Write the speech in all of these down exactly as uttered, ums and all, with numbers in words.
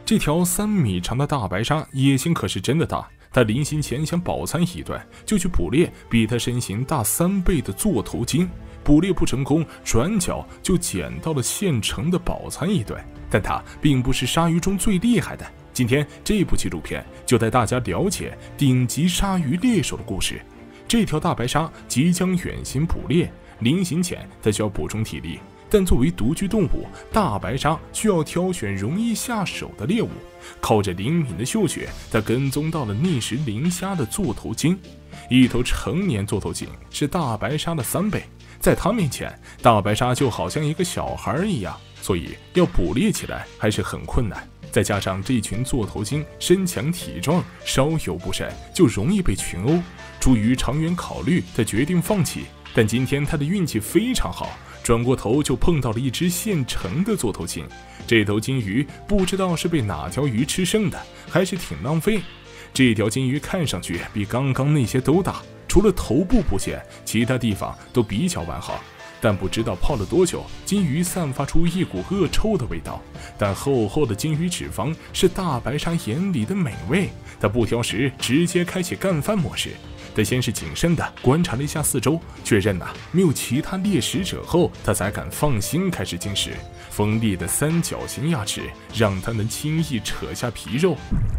这条三米长的大白鲨野心可是真的大，他临行前想饱餐一顿，就去捕猎比他身形大三倍的座头鲸。捕猎不成功，转角就捡到了现成的饱餐一顿。但他并不是鲨鱼中最厉害的。今天这部纪录片就带大家了解顶级鲨鱼猎手的故事。这条大白鲨即将远行捕猎，临行前它需要补充体力。但作为独居动物，大白鲨需要挑选容易下手的猎物。靠着灵敏的嗅觉，它跟踪到了觅食磷虾的座头鲸。一头成年座头鲸是大白鲨的三倍，在它面前，大白鲨就好像一个小孩一样，所以要捕猎起来还是很困难。再加上这群座头鲸身强体壮，稍有不慎就容易被群殴。出于长远考虑，他决定放弃。但今天他的运气非常好，转过头就碰到了一只现成的座头鲸。这头鲸鱼不知道是被哪条鱼吃剩的，还是挺浪费。这条鲸鱼看上去比刚刚那些都大，除了头部不见，其他地方都比较完好。但不知道泡了多久，鲸鱼散发出一股恶臭的味道。但厚厚的鲸鱼脂肪是大白鲨眼里的美味，它不挑食，直接开启干饭模式。他先是谨慎地观察了一下四周，确认呐、啊、没有其他猎食者后，他才敢放心开始进食。锋利的三角形牙齿让他能轻易扯下皮肉。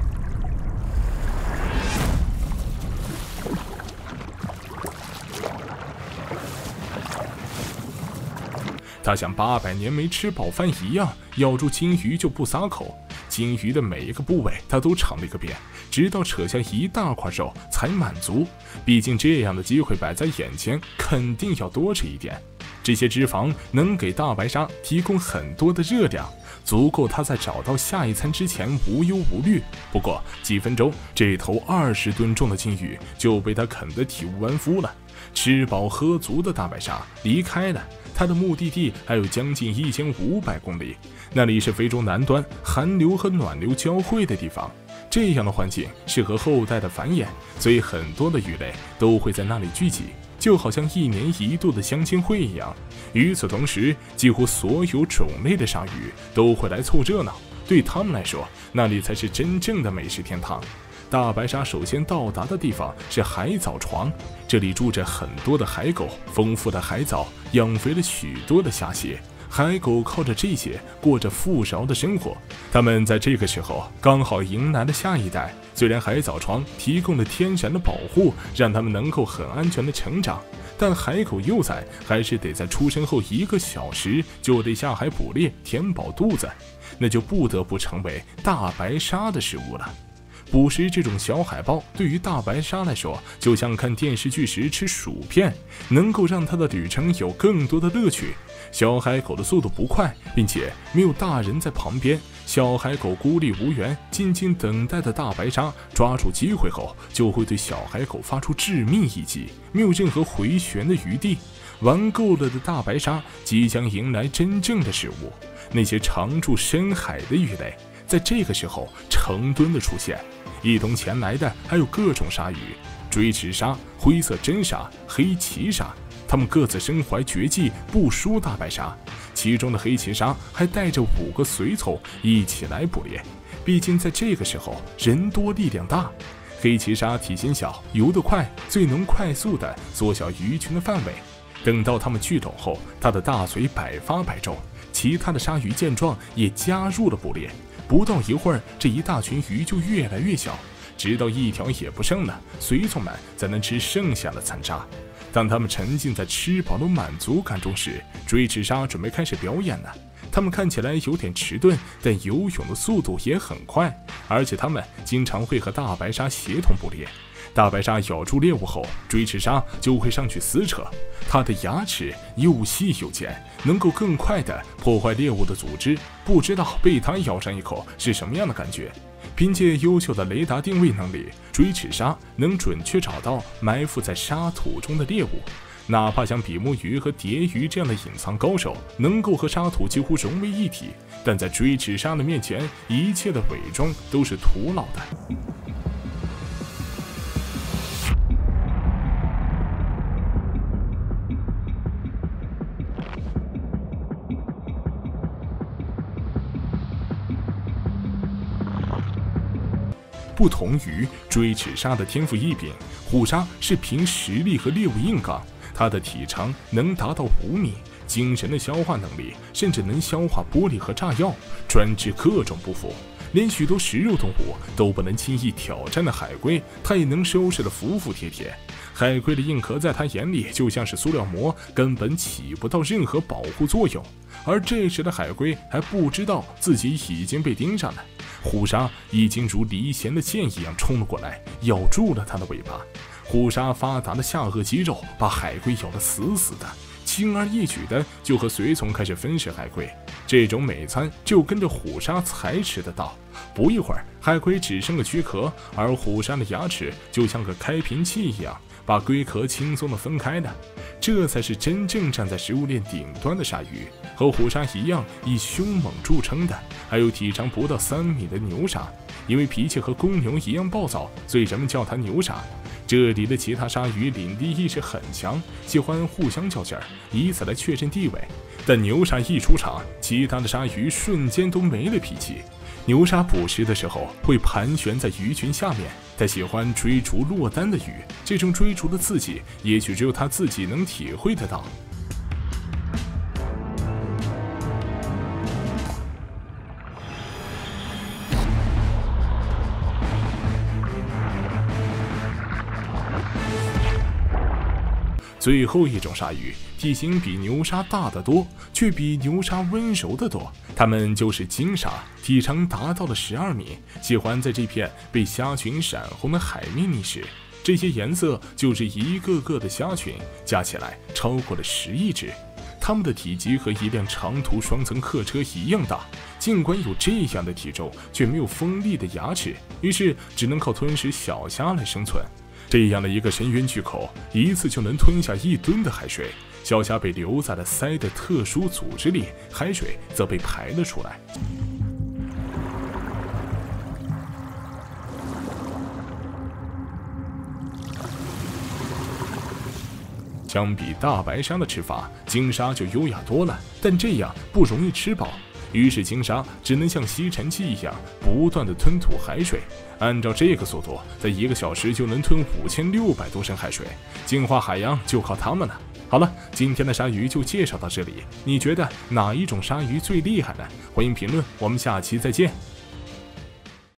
他像八百年没吃饱饭一样，咬住鲸鱼就不撒口。鲸鱼的每一个部位他都尝了一个遍，直到扯下一大块肉才满足。毕竟这样的机会摆在眼前，肯定要多吃一点。这些脂肪能给大白鲨提供很多的热量，足够它在找到下一餐之前无忧无虑。不过几分钟，这头二十吨重的鲸鱼就被它啃得体无完肤了。吃饱喝足的大白鲨离开了，它的目的地还有将近一千五百公里，那里是非洲南端寒流和暖流交汇的地方。这样的环境适合后代的繁衍，所以很多的鱼类都会在那里聚集，就好像一年一度的相亲会一样。与此同时，几乎所有种类的鲨鱼都会来凑热闹，对他们来说，那里才是真正的美食天堂。大白鲨首先到达的地方是海藻床，这里住着很多的海狗，丰富的海藻养肥了许多的虾蟹，海狗靠着这些过着富饶的生活。它们在这个时候刚好迎来了下一代，虽然海藻床提供了天然的保护，让它们能够很安全的成长，但海狗幼崽还是得在出生后一个小时就得下海捕猎填饱肚子，那就不得不成为大白鲨的食物了。捕食这种小海豹对于大白鲨来说，就像看电视剧时吃薯片，能够让它的旅程有更多的乐趣。小海狗的速度不快，并且没有大人在旁边，小海狗孤立无援，静静等待的大白鲨抓住机会后，就会对小海狗发出致命一击，没有任何回旋的余地。玩够了的大白鲨即将迎来真正的食物，那些常驻深海的鱼类在这个时候成吨的出现。一同前来的还有各种鲨鱼，锥齿鲨、灰色真鲨、黑鳍鲨，它们各自身怀绝技，不输大白鲨。其中的黑鳍鲨还带着五个随从一起来捕猎，毕竟在这个时候人多力量大。黑鳍鲨体型小，游得快，最能快速地缩小鱼群的范围。等到它们聚拢后，它的大嘴百发百中，其他的鲨鱼见状也加入了捕猎。不到一会儿，这一大群鱼就越来越小，直到一条也不剩了，随从们才能吃剩下的残渣。当他们沉浸在吃饱的满足感中时，锥齿鲨准备开始表演了。他们看起来有点迟钝，但游泳的速度也很快，而且他们经常会和大白鲨协同捕猎。大白鲨咬住猎物后，锥齿鲨就会上去撕扯，它的牙齿又细又尖，能够更快地破坏猎物的组织。不知道被它咬上一口是什么样的感觉。凭借优秀的雷达定位能力，锥齿鲨能准确找到埋伏在沙土中的猎物。哪怕像比目鱼和蝶鱼这样的隐藏高手，能够和沙土几乎融为一体，但在锥齿鲨的面前，一切的伪装都是徒劳的。 不同于锥齿鲨的天赋异禀，虎鲨是凭实力和猎物硬刚，它的体长能达到五米，精神的消化能力甚至能消化玻璃和炸药，专治各种不服。连许多食肉动物都不能轻易挑战的海龟，它也能收拾得服服帖帖。海龟的硬壳在它眼里就像是塑料膜，根本起不到任何保护作用。而这时的海龟还不知道自己已经被盯上了，虎鲨已经如离弦的箭一样冲了过来，咬住了它的尾巴。虎鲨发达的下颚肌肉把海龟咬得死死的，轻而易举的就和随从开始分食海龟。这种美餐就跟着虎鲨才吃得到。不一会儿，海龟只剩个躯壳，而虎鲨的牙齿就像个开瓶器一样，把龟壳轻松地分开了。这才是真正站在食物链顶端的鲨鱼。和虎鲨一样以凶猛著称的，还有体长不到三米的牛鲨。因为脾气和公牛一样暴躁，所以人们叫它牛鲨。这里的其他鲨鱼领地意识很强，喜欢互相较劲儿，以此来确认地位。但牛鲨一出场，其他的鲨鱼瞬间都没了脾气。牛鲨捕食的时候会盘旋在鱼群下面，它喜欢追逐落单的鱼，这种追逐的刺激也许只有它自己能体会得到。最后一种鲨鱼体型比牛鲨大得多，却比牛鲨温柔得多。它们就是鲸鲨，体长达到了十二米，喜欢在这片被虾群闪红的海面觅食。这些颜色就是一个个的虾群，加起来超过了十亿只。它们的体积和一辆长途双层客车一样大，尽管有这样的体重，却没有锋利的牙齿，于是只能靠吞食小虾来生存。这样的一个深渊巨口，一次就能吞下一吨的海水。小虾被留在了鳃的特殊组织里，海水则被排了出来。相比大白鲨的吃法，鲸鲨就优雅多了，但这样不容易吃饱。于是鲸鲨只能像吸尘器一样不断地吞吐海水，按照这个速度，在一个小时就能吞五千六百多升海水，净化海洋就靠它们了。好了，今天的鲨鱼就介绍到这里，你觉得哪一种鲨鱼最厉害呢？欢迎评论，我们下期再见。